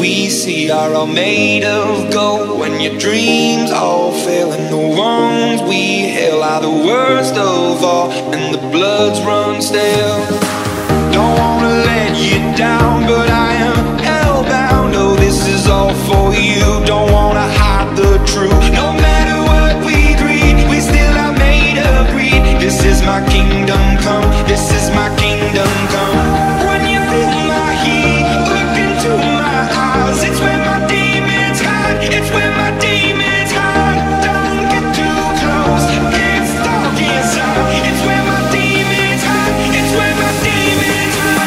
we see are all made of gold. When your dreams all fail and the wrongs we hail are the worst of all, and the bloods run stale. Don't wanna let you down, but I am hellbound. Oh, this is all for you. Don't wanna hide the truth. No matter what we greed, we still are made of greed. This is my kingdom come. This is my kingdom come. When you feel my heat, look into my eyes. It's where my demons hide. It's where my demons hide. Don't get too close. Get stuck inside. It's where my demons hide. It's where my demons hide.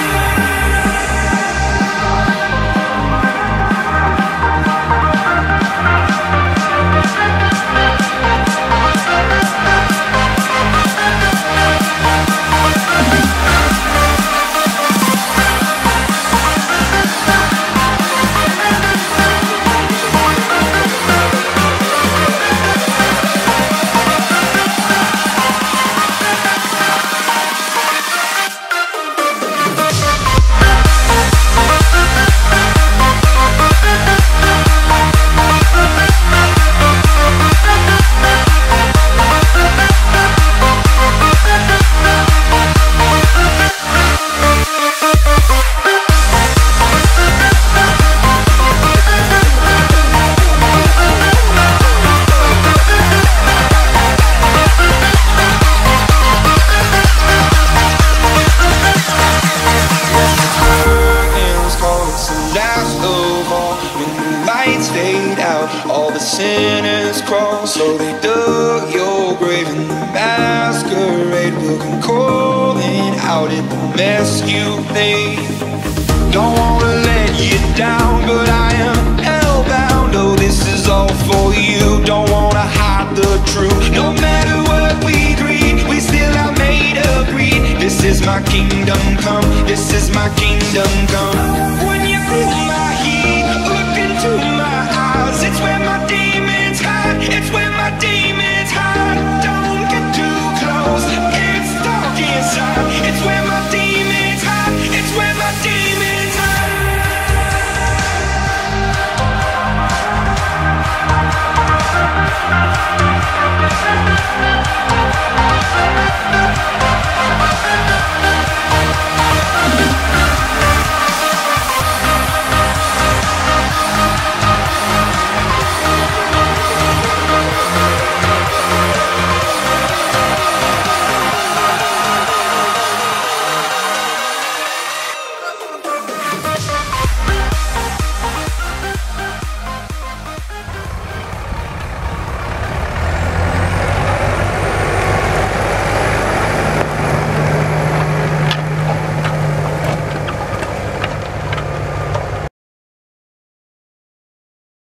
All the sinners crawl, so they dug your grave, and the masquerade will come calling out at the mess you made. Don't wanna let you down, but I am hellbound. Oh, this is all for you. Don't wanna hide the truth. No matter what we greed, we still are made of greed. This is my kingdom come. This is my kingdom come. When you feel my heat,